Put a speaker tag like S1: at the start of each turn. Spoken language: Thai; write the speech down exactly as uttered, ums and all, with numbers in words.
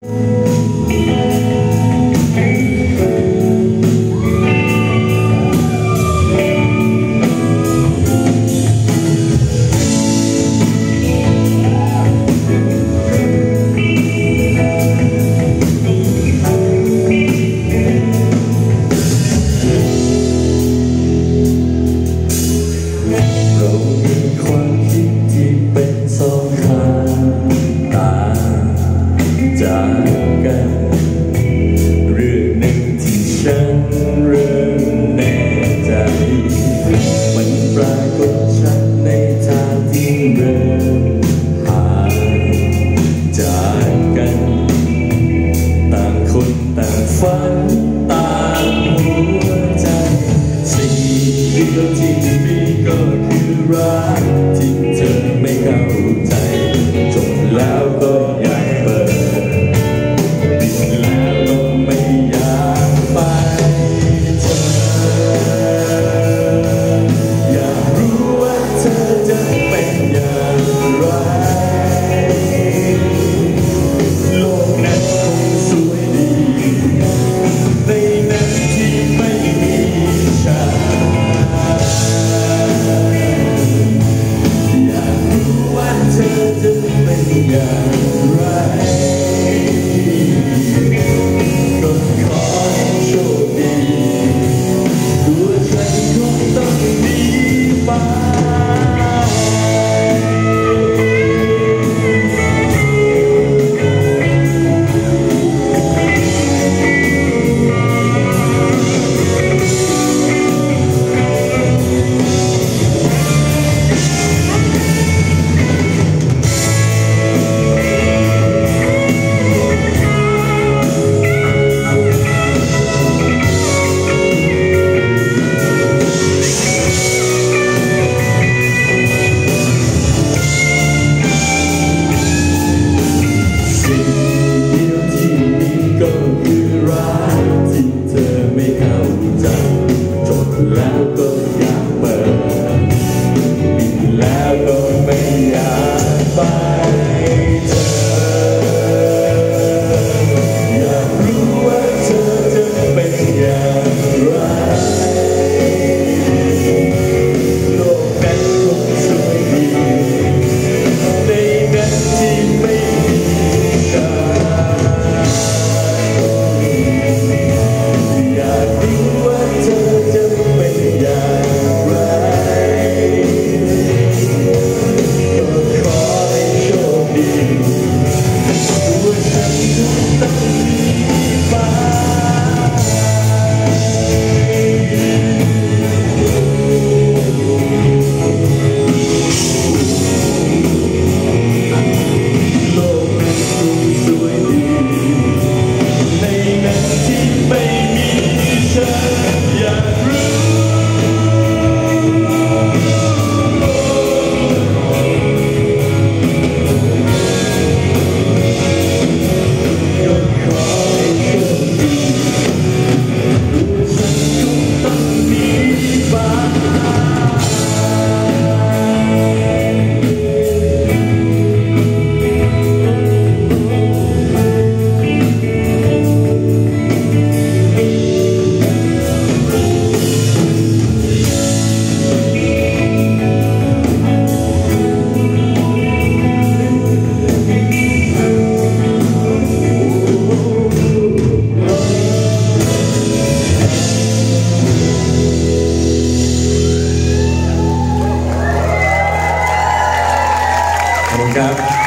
S1: ฝันตามหัวใจสิ่งเดียวที่มีก็คือรักที่เธอไม่เข้าใจจบแล้วก็อยากเปิดปิดแล้วก็ไม่อยากไปเธออยากรู้ว่าเธอจะเป็นอย่างไรโลกนั้นคงสวยดีในนั้นที่ไม่มีฉันอยากรู้ว่าเธอจะเป็นอย่างไรก็ขอให้โชคดีตัวฉันคงต้องหนีไปแล้วก็อยากเปิดปิดแล้วก็ไม่อยากไปเธออยากรู้ว่าเธอจะเป็นอย่างไรโลกนั้นคงสวยดีในนั้นที่ไม่มีฉันอยากรู้ว่าเธอจะเป็นอย่างไรก็ขอให้โชคดีตัวฉันคงต้องหนีไปโลกนั้นคงสวยดีในนั้นที่ไม่มีฉันอยากรู้ก็ขอให้โชคดีตัวฉันคงต้องหนีไปขอบคุณครับ